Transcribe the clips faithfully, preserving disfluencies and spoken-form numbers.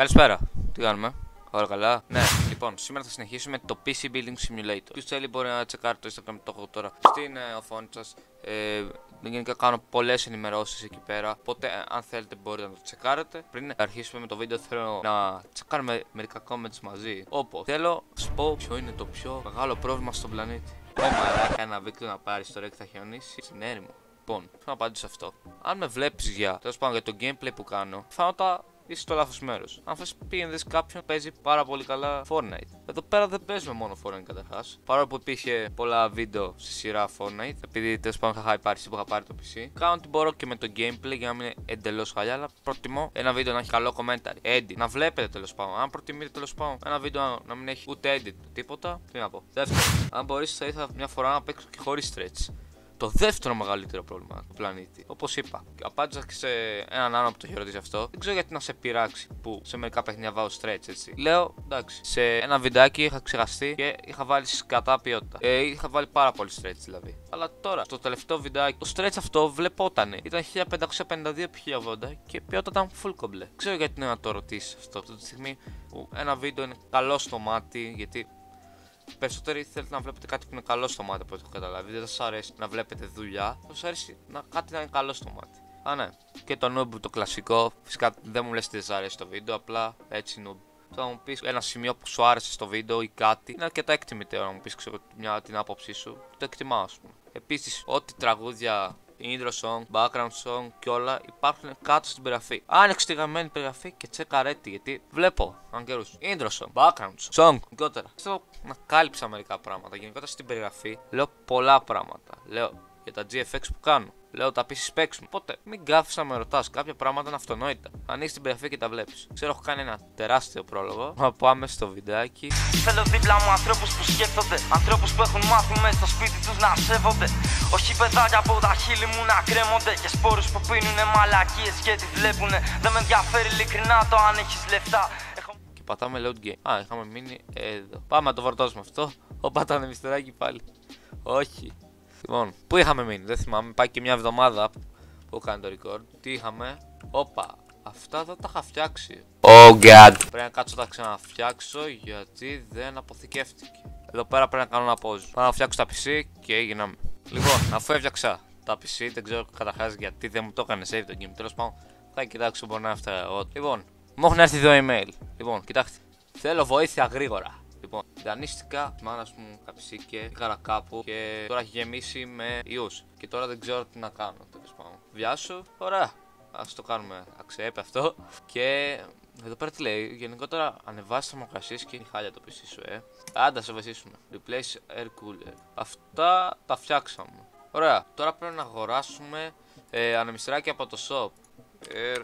Καλησπέρα, τι κάνουμε, όλα καλά? Ναι, λοιπόν, σήμερα θα συνεχίσουμε το πι σι Building Simulator. Ποιος θέλει μπορεί να τσεκάρει το Instagram, το έχω τώρα στην ε, οθόνη σας. Ε, γενικά κάνω πολλές ενημερώσεις εκεί πέρα, οπότε ε, αν θέλετε μπορείτε να το τσεκάρετε. Πριν αρχίσουμε με το βίντεο θέλω να τσεκάρουμε μερικά comments μαζί. Όπως θέλω να σου πω ποιο είναι το πιο μεγάλο πρόβλημα στον πλανήτη. Ε, μαλάκα, ένα βίκτο να πάρεις τώρα και θα χιονίσει στην έρημο. Λοιπόν, θέλω να απαντήσω αυτό. Αν με βλέπεις για, τέλος πάντων, για το gameplay που κάνω, φάνωτα είσαι στο λάθος μέρος. Αν θες πήγαινε κάποιον παίζει πάρα πολύ καλά Fortnite. Εδώ πέρα δεν παίζουμε μόνο Fortnite καταρχάς. Παρόλο που υπήρχε πολλά βίντεο στη σειρά Fortnite, επειδή τέλος πάντων είχα υπάρξει που είχα πάρει το πι σι. Κάνω ό,τι μπορώ και με το gameplay για να μην είναι εντελώς χαλιά, αλλά προτιμώ ένα βίντεο να έχει καλό commentary, edit, να βλέπετε τέλος πάντων. Αν προτιμείτε τέλος πάντων ένα βίντεο να μην έχει ούτε edit, τίποτα, τι να πω. Δεύτερον, αν μπορείς θα ήθελα μια φορά να παίξω και χωρίς stretch. Το δεύτερο μεγαλύτερο πρόβλημα του πλανήτη. Όπως είπα, απάντησα και σε έναν άλλο που το είχε ρωτήσει αυτό. Δεν ξέρω γιατί να σε πειράξει που σε μερικά παιχνίδια βάζω stretch έτσι. Λέω εντάξει, σε ένα βιντεάκι είχα ξεχαστεί και είχα βάλει σκατά ποιότητα. Ε, είχα βάλει πάρα πολύ stretch δηλαδή. Αλλά τώρα, στο τελευταίο βιντεάκι, το stretch αυτό βλεπότανε. Ήταν χίλια πεντακόσια πενήντα δύο επί χίλια ογδόντα και η ποιότητα ήταν full κομπλέ. Δεν ξέρω γιατί να το ρωτήσει αυτό. Αυτή τη στιγμή που ένα βίντεο είναι καλό στο μάτι, γιατί περισσότεροι θέλετε να βλέπετε κάτι που είναι καλό στο μάτι από ό,τι έχω καταλάβει. Δεν σας αρέσει να βλέπετε δουλειά, θα σας αρέσει να κάτι να είναι καλό στο μάτι. Α, ναι. Και το noob το κλασικό. Φυσικά δεν μου λες τι δεν σας αρέσει το βίντεο, απλά έτσι noob. Θα μου πεις ένα σημείο που σου άρεσε στο βίντεο ή κάτι. Είναι αρκετά εκτιμητέο να μου πεις ξέρω, μια, την άποψή σου. Το εκτιμάω, ας πούμε. Επίσης, ό,τι τραγούδια, intro song, background song και όλα υπάρχουν κάτω στην περιγραφή. Άνοιξε τη γραμμένη περιγραφή και τσέκα τη, γιατί βλέπω αν καιρούς. Intro song, background song, γενικότερα. Θέλω να κάλυψα μερικά πράγματα. Γενικότερα στην περιγραφή λέω πολλά πράγματα. Λέω για τα τζι εφ εξ που κάνω. Λέω τα πι σι specs μου. Οπότε μην κάθεσαι να με ρωτάς. Κάποια πράγματα είναι αυτονόητα. Ανοίξεις την περιγραφή και τα βλέπεις. Ξέρω, έχω κάνει ένα τεράστιο πρόλογο. Μα πάμε στο βιντεάκι. Θέλω δίπλα μου ανθρώπους που σκέφτονται. Ανθρώπους που έχουν μάθει μέσα στο σπίτι τους να σέβονται. Όχι παιδάκια από τα χείλη μου να κρέμονται. Και σπόρους που πίνουνε μαλακίες και τι βλέπουνε. Δεν με ενδιαφέρει ειλικρινά το αν έχεις λεφτά. Έχω... Και πατάμε load game. Α, είχαμε μείνει εδώ. Πάμε να το φορτώσουμε αυτό. Ω, πατάνε μιστεράκι πάλι. Όχι. Λοιπόν, πού είχαμε μείνει, δεν θυμάμαι. Πάει και μια εβδομάδα που έκανε το record. Τι είχαμε. Όπα, αυτά δεν τα είχα φτιάξει. Oh god. Πρέπει να κάτσω να τα ξαναφτιάξω γιατί δεν αποθηκεύτηκε. Εδώ πέρα πρέπει να κάνω ένα pause. Πάω να φτιάξω τα πι σι και έγιναμε. Λοιπόν, αφού έφτιαξα τα πι σι, δεν ξέρω καταρχάς γιατί δεν μου το έκανε save το game. Τέλος πάντων, θα κοιτάξω μπορεί να έφταιγα εγώ. Λοιπόν, μου έχουν έρθει δύο email. Λοιπόν, κοιτάξτε. Θέλω βοήθεια γρήγορα. Λοιπόν, δανείστηκα τη μάνα μου κάποια πι σι και πήγα κάπου και τώρα έχει γεμίσει με ιούς. Και τώρα δεν ξέρω τι να κάνω. Τέλος πάντων. Βιάσου, ωραία. Ας το κάνουμε accept αυτό. Και εδώ πέρα τι λέει. Γενικότερα ανεβάσει θερμοκρασίες και είναι χάλια το πι σι σου, ε. Άντα, σε βασίσουμε. Replace air cooler. Αυτά τα φτιάξαμε. Ωραία. Τώρα πρέπει να αγοράσουμε ε, ανεμιστράκια από το shop. Air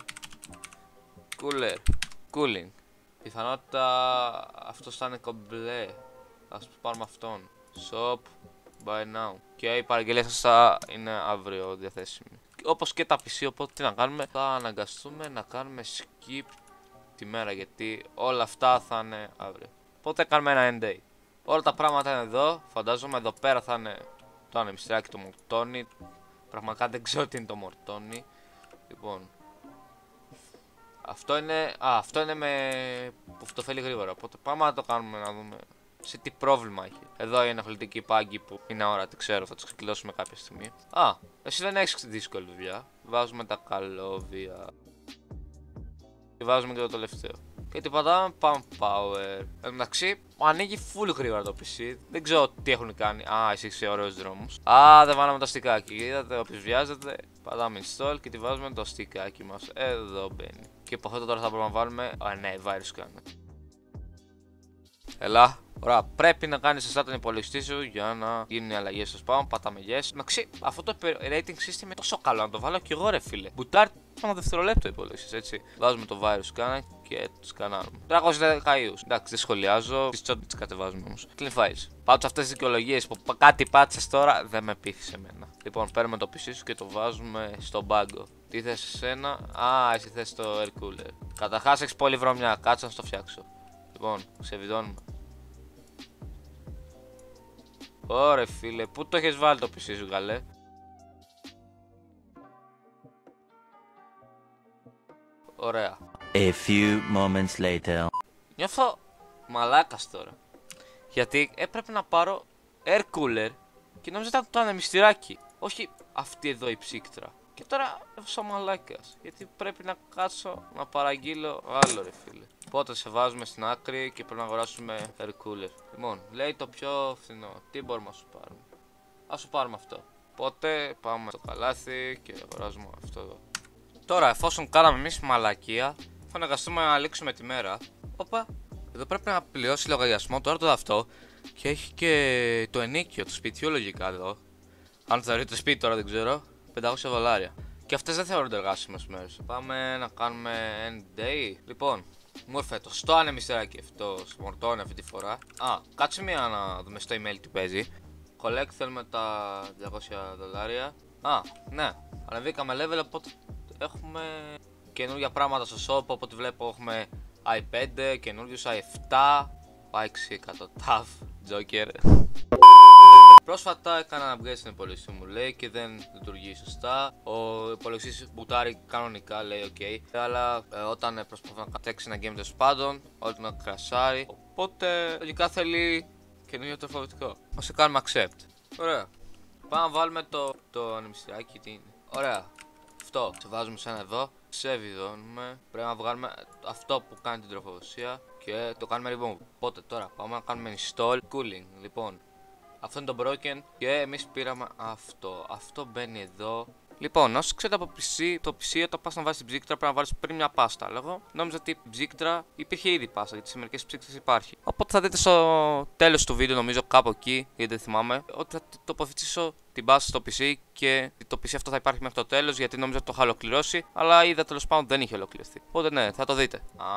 cooler. Cooling. Πιθανότητα αυτό θα είναι κομπλέ. Ας πάρουμε αυτόν. Shop buy now. Και η παραγγελία σας θα είναι αύριο διαθέσιμη. Όπως και τα πι σι, οπότε τι να κάνουμε. Θα αναγκαστούμε να κάνουμε skip τη μέρα γιατί όλα αυτά θα είναι αύριο. Οπότε κάνουμε ένα end day. Όλα τα πράγματα είναι εδώ. Φαντάζομαι εδώ πέρα θα είναι το ανεμιστράκι, το μορτόνι. Πραγματικά δεν ξέρω τι είναι το μορτόνι. Λοιπόν. Αυτό είναι, α, αυτό είναι με που το θέλει γρήγορα, οπότε πάμε να το κάνουμε να δούμε σε τι πρόβλημα έχει. Εδώ η ενοχλητική πάγκη που είναι αόρατη, ξέρω, θα τους ξεκλειδώσουμε κάποια στιγμή. Α, εσύ δεν έχεις δύσκολη δουλειά. Βάζουμε τα καλώδια. Και βάζουμε και το τελευταίο. Και τι πατάμε, πάμε power. Εν τω μεταξύ, ανοίγει full γρήγορα το πι σι. Δεν ξέρω τι έχουν κάνει. Α, εσύ είσαι ωραίους δρόμους. Α, δεν βάλαμε το στικάκι. Είδατε, όποιος βιάζεται, πατάμε install και τη βάζουμε το στικάκι μας. Εδώ μπαίνει. Και από αυτό τώρα θα πρέπει να βάλουμε. Α, ναι, virus κάνουμε. Ελά. Ωραία, πρέπει να κάνεις εσά τον υπολογιστή σου για να γίνουν οι αλλαγές στο spam. Πατάμε yes. Εντάξει, αυτό το rating system είναι τόσο καλό να το βάλω και εγώ, ρε φίλε. Μπουτάρει ένα δευτερολέπτο υπολογιστής, έτσι. Βάζουμε το virus scanner και το σκανάρουμε. τριακόσιους δέκα ιούς. Εντάξει, δεν σχολιάζω. Τις τσόντες τις κατεβάζουμε όμως. Clean files. Πάντως αυτές τις δικαιολογίες που κάτι πάτησες τώρα δεν με πείθησε εμένα. Λοιπόν, παίρνουμε το πι σι σου και το βάζουμε στο μπάγκο. Τι θες εσένα? Α, εσύ θες το air cooler. Καταρχάς έχεις πολύ βρωμιά. Κάτσε να στο φτιάξω. Λοιπόν, ξεβιδώνουμε. Ωρε φίλε, πού το έχεις βάλει το πι σι σου, καλέ? Ωραία. A few moments later. Νιώθω μαλάκας τώρα. Γιατί έπρεπε να πάρω air cooler και νόμιζα ήταν το ανεμιστηράκι. Όχι αυτή εδώ η ψύκτρα. Και τώρα έφωσα μαλάκας. Γιατί πρέπει να κάτσω να παραγγείλω άλλο ρε φίλε. Οπότε σε βάζουμε στην άκρη και πρέπει να αγοράσουμε air cooler. Λοιπόν, λέει το πιο φθηνό. Τι μπορούμε να σου πάρουμε? Ας σου πάρουμε αυτό. Οπότε πάμε στο καλάθι και αγοράζουμε αυτό εδώ. Τώρα, εφόσον κάναμε εμείς μαλακία, θα αναγκαστούμε να λήξουμε τη μέρα. Όπα, εδώ πρέπει να πληρώσει λογαριασμό τώρα το αυτό. Και έχει και το ενίκιο του σπιτιού λογικά εδώ. Αν θεωρείται σπίτι τώρα δεν ξέρω. πεντακόσια δολάρια. Και αυτές δεν θεωρούνται εργάσιμες μέρες. Πάμε να κάνουμε end day. Λοιπόν, μου ήρθε το στο ανεμιστηράκι αυτό. Σπορτώνει αυτή τη φορά. Α, κάτσε μία να δούμε στο email τι παίζει. Collect θέλουμε τα διακόσια δολάρια. Α, ναι, ανεβήκαμε level, οπότε έχουμε καινούργια πράγματα στο shop. Οπότε βλέπω έχουμε άι πέντε, καινούριους άι επτά, άι έξι εκατό ταφ, Joker. Πρόσφατα έκανα upgrade στην υπολογιστή μου λέει και δεν λειτουργεί σωστά. Ο υπολογιστής μπουτάρει κανονικά λέει ok. Αλλά ε, όταν προσπαθώ να κατέξει ένα game τέλος πάντων, όλο να κρασάρει. Οπότε λογικά θέλει καινούργιο τροφοδοτικό. Ας το κάνουμε accept. Ωραία. Πάμε να βάλουμε το, το ανεμιστηράκι. Τι είναι? Ωραία. Αυτό. Το βάζουμε σε ένα εδώ. Ξεβιδώνουμε. Πρέπει να βγάλουμε αυτό που κάνει την τροφοδοσία και το κάνουμε remove. Οπότε τώρα πάμε να κάνουμε install cooling. Λοιπόν, αυτό είναι το broken και εμείς πήραμε αυτό. Αυτό μπαίνει εδώ. Λοιπόν, όσοι ξέρετε από πι σι, το πι σι όταν πας να βάλεις την ψύκτρα πρέπει να βάλεις πριν μια πάστα. Αλλά εγώ νόμιζα ότι η ψύκτρα υπήρχε ήδη πάστα, γιατί σε μερικές ψύκτρες υπάρχει. Οπότε θα δείτε στο τέλος του βίντεο, νομίζω κάπου εκεί, γιατί δεν θυμάμαι, ότι θα τοποθετήσω την πάστα στο πι σι και το πι σι αυτό θα υπάρχει μέχρι το τέλος, γιατί νόμιζα ότι το είχα ολοκληρώσει. Αλλά είδα τέλος πάντων δεν είχε ολοκληρωθεί. Οπότε ναι, θα το δείτε. Α,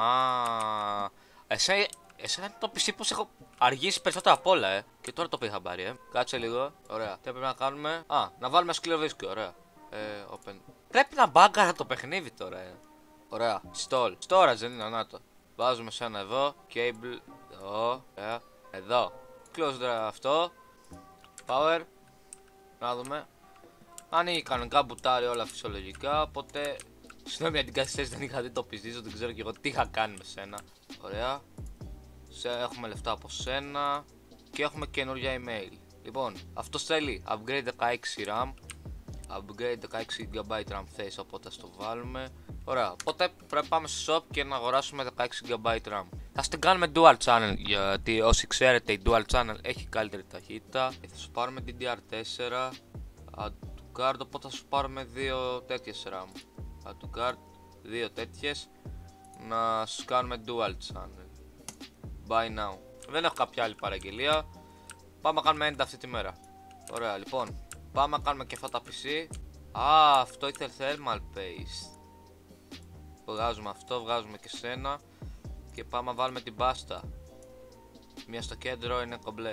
εσέ, εσένα είναι το πι σι που έχω αργήσει περισσότερα απ' όλα, ε. Και τώρα το πήγα χαμπάρι, ε. Κάτσε λίγο. Ωραία. Τι πρέπει να κάνουμε? Α, να βάλουμε σκληρό δίσκο, ωραία. Ε, open. Πρέπει να μπάγκαρα το παιχνίδι τώρα, ε. Ωραία. Stall. Storage δεν είναι, να το. Βάζουμε σε ένα εδώ. Cable. Εδώ. Ε, εδώ. Close αυτό. Power. Να δούμε. Ανοίγει κανονικά, μπουτάρει όλα φυσιολογικά. Οπότε. Συγγνώμη για την καθυστέρηση, δεν είχα δει το πηδίζω. Δεν ξέρω και εγώ τι είχα κάνει με σένα. Ωραία. Σε, έχουμε λεφτά από σένα. Και έχουμε καινούργια email. Λοιπόν, αυτό θέλει upgrade δεκαέξι RAM. Upgrade δεκαέξι τζι μπι RAM θες, οπότε ας το βάλουμε. Ωραία, οπότε πρέπει να πάμε στο shop και να αγοράσουμε δεκαέξι τζι μπι RAM. Θα την κάνουμε dual channel, γιατί όσοι ξέρετε η dual channel έχει καλύτερη ταχύτητα. Θα σου πάρουμε ντι ντι αρ τέσσερα, add to card, οπότε θα σου πάρουμε δύο τέτοιες RAM. Add to card, δύο τέτοιες, να σου κάνουμε dual channel. Buy now. Δεν έχω κάποια άλλη παραγγελία. Πάμε να κάνουμε end αυτή τη μέρα. Ωραία, λοιπόν. Πάμε να κάνουμε και αυτά τα πι σι. Α, αυτό ήταν thermal paste. Βγάζουμε αυτό, βγάζουμε και σένα. Και πάμε να βάλουμε την πάστα. Μία στο κέντρο είναι κομπλέ.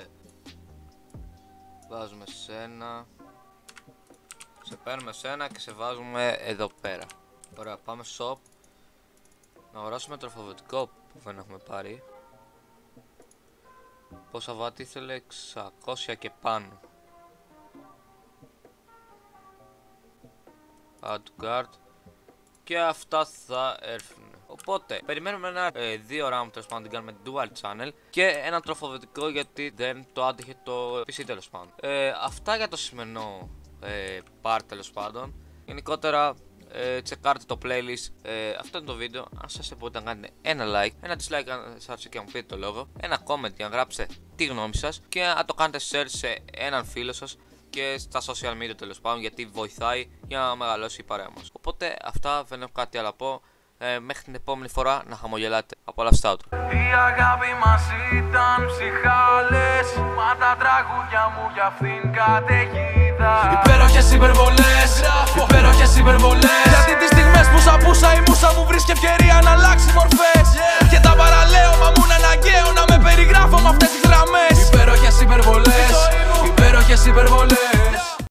Βάζουμε σένα. Σε παίρνουμε σένα και σε βάζουμε εδώ πέρα. Ωραία, πάμε shop. Να αγοράσουμε τροφοδοτικό που δεν έχουμε πάρει. Πόσα βάτη ήθελε? εξακόσια και πάνω. Add to cart. Και αυτά θα έρθουν. Οπότε περιμένουμε ένα ε, δύο RAM τέλος πάντων, την κάνουμε dual channel. Και ένα τροφοδοτικό γιατί δεν το άντυχε το πι σι τέλος πάντων. ε, Αυτά για το σημερινό ε, part τέλος πάντων. Γενικότερα ε, τσεκάρτε το playlist. ε, Αυτό είναι το βίντεο. Αν σας μπορείτε να κάνετε ένα like, ένα dislike αν σας άρεσε και να μου πείτε το λόγο, ένα comment για να γράψετε τη γνώμη σας και να το κάνετε share σε έναν φίλο σας και στα social media τέλος πάντων, γιατί βοηθάει για να μεγαλώσει η παρέα μας. Οπότε αυτά, δεν έχω κάτι άλλο να πω. ε, Μέχρι την επόμενη φορά να χαμογελάτε. Απολαυστά το. Η αγάπη μας ήταν ψυχάλες, μα τα τραγούδια μου για αυτήν καταιγίδα. Υπέροχες υπερβολές, υπέροχες υπερβολές, γιατί τις στιγμές που σ' απούσα η μούσα μου βρει